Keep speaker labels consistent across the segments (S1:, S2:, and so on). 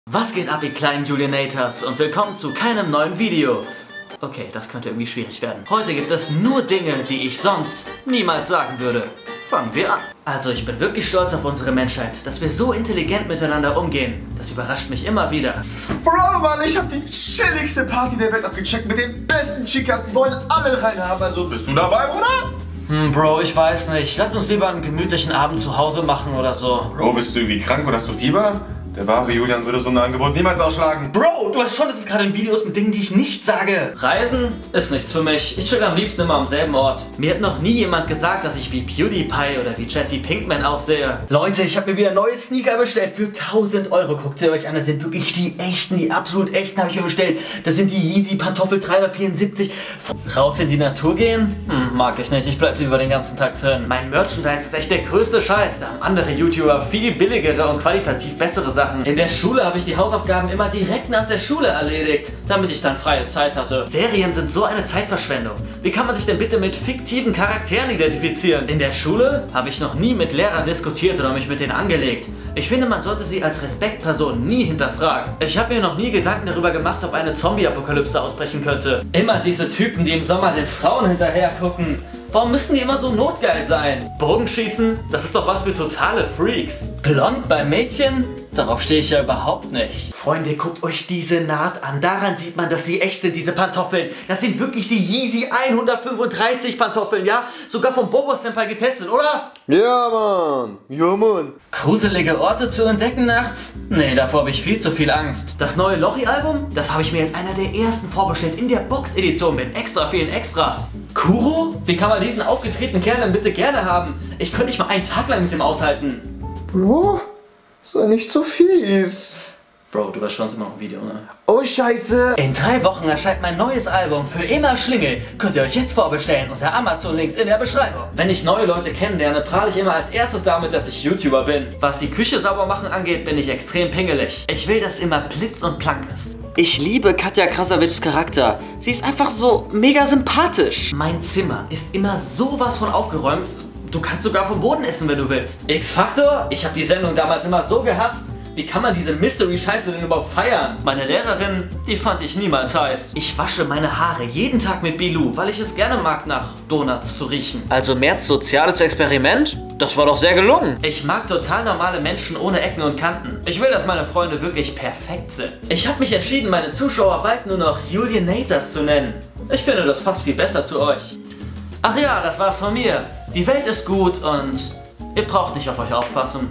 S1: Was geht ab, ihr kleinen Julianators, und willkommen zu keinem neuen Video. Okay, das könnte irgendwie schwierig werden. Heute gibt es nur Dinge, die ich sonst niemals sagen würde. Fangen wir an. Also, ich bin wirklich stolz auf unsere Menschheit, dass wir so intelligent miteinander umgehen. Das überrascht mich immer wieder.
S2: Bro, Mann, ich hab die chilligste Party der Welt abgecheckt mit den besten Chicas. Die wollen alle reinhaben, also bist du dabei, Bruder?
S1: Bro, ich weiß nicht. Lass uns lieber einen gemütlichen Abend zu Hause machen oder so.
S2: Bro, bist du irgendwie krank oder hast du Fieber? Der wahre Julian würde so ein Angebot niemals ausschlagen.
S1: Bro, du weißt schon, dass es gerade in Videos mit Dingen, die ich nicht sage. Reisen ist nichts für mich. Ich chill am liebsten immer am selben Ort. Mir hat noch nie jemand gesagt, dass ich wie PewDiePie oder wie Jesse Pinkman aussehe. Leute, ich habe mir wieder neue Sneaker bestellt für 1000 €. Guckt sie euch an, das sind wirklich die echten, die absolut echten habe ich mir bestellt. Das sind die Yeezy Pantoffel 374. Raus in die Natur gehen? Mag ich nicht. Ich bleib lieber den ganzen Tag drin. Mein Merchandise ist echt der größte Scheiß. Da haben andere YouTuber viel billigere und qualitativ bessere Sachen. In der Schule habe ich die Hausaufgaben immer direkt nach der Schule erledigt, damit ich dann freie Zeit hatte. Serien sind so eine Zeitverschwendung. Wie kann man sich denn bitte mit fiktiven Charakteren identifizieren? In der Schule habe ich noch nie mit Lehrern diskutiert oder mich mit denen angelegt. Ich finde, man sollte sie als Respektperson nie hinterfragen. Ich habe mir noch nie Gedanken darüber gemacht, ob eine Zombie-Apokalypse ausbrechen könnte. Immer diese Typen, die im Sommer den Frauen hinterher gucken. Warum müssen die immer so notgeil sein? Bogenschießen? Das ist doch was für totale Freaks. Blond bei Mädchen? Darauf stehe ich ja überhaupt nicht. Freunde, guckt euch diese Naht an. Daran sieht man, dass sie echt sind, diese Pantoffeln. Das sind wirklich die Yeezy 135 Pantoffeln, ja? Sogar vom Bobo-Senpai getestet, oder?
S2: Ja, Mann. Ja, Mann.
S1: Gruselige Orte zu entdecken nachts? Nee, davor habe ich viel zu viel Angst. Das neue Lochi-Album? Das habe ich mir jetzt einer der ersten vorbestellt in der Box-Edition mit extra vielen Extras. Kuro? Wie kann man diesen aufgetretenen Kerl denn bitte gerne haben? Ich könnte nicht mal einen Tag lang mit dem aushalten.
S2: Bro, sei nicht so fies.
S1: Bro, du warst schon immer noch im Video, ne?
S2: Oh, scheiße.
S1: In 3 Wochen erscheint mein neues Album Für immer Schlingel. Könnt ihr euch jetzt vorbestellen unter Amazon-Links in der Beschreibung. Wenn ich neue Leute kennenlerne, prahle ich immer als erstes damit, dass ich YouTuber bin. Was die Küche sauber machen angeht, bin ich extrem pingelig. Ich will, dass immer blitz und plank ist. Ich liebe Katja Krasavics Charakter. Sie ist einfach so mega sympathisch. Mein Zimmer ist immer sowas von aufgeräumt. Du kannst sogar vom Boden essen, wenn du willst. X-Factor? Ich habe die Sendung damals immer so gehasst. Wie kann man diese Mystery-Scheiße denn überhaupt feiern? Meine Lehrerin, die fand ich niemals heiß. Ich wasche meine Haare jeden Tag mit Bilou, weil ich es gerne mag, nach Donuts zu riechen. Also Merz soziales Experiment? Das war doch sehr gelungen. Ich mag total normale Menschen ohne Ecken und Kanten. Ich will, dass meine Freunde wirklich perfekt sind. Ich habe mich entschieden, meine Zuschauer bald nur noch Julianators zu nennen. Ich finde, das passt viel besser zu euch. Ach ja, das war's von mir. Die Welt ist gut und ihr braucht nicht auf euch aufpassen.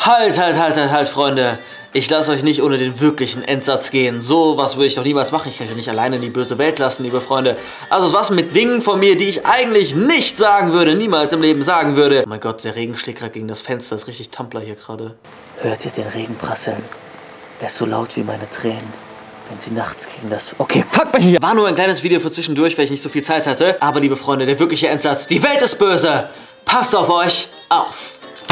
S1: Halt, Freunde. Ich lasse euch nicht ohne den wirklichen Endsatz gehen. So was würde ich doch niemals machen. Ich kann euch nicht alleine in die böse Welt lassen, liebe Freunde. Also was mit Dingen von mir, die ich eigentlich nicht sagen würde, niemals im Leben sagen würde. Oh mein Gott, der Regen schlägt gerade gegen das Fenster. Das ist richtig Tumblr hier gerade. Hört ihr den Regen prasseln? Er ist so laut wie meine Tränen. Wenn sie nachts gegen das... Okay, fuck mich hier! War nur ein kleines Video für zwischendurch, weil ich nicht so viel Zeit hatte. Aber liebe Freunde, der wirkliche Endsatz. Die Welt ist böse. Passt auf euch auf.